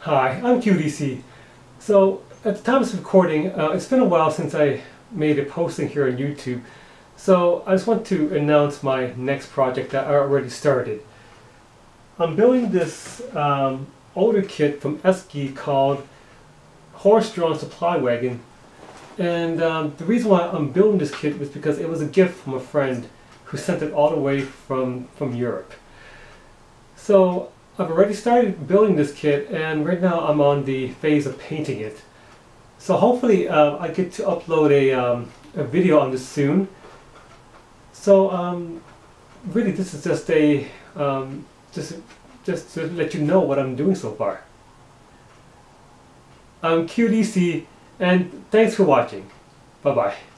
Hi, I'm QDC. So at the time of this recording, it's been a while since I made a posting here on YouTube. So I just want to announce my next project that I already started. I'm building this older kit from Esci called Horse-Drawn Supply Wagon. And the reason why I'm building this kit was because it was a gift from a friend who sent it all the way from Europe. So I've already started building this kit, and right now I'm on the phase of painting it. So hopefully I get to upload a video on this soon. So really this is just a just to let you know what I'm doing so far. I'm QDC, and thanks for watching. Bye bye.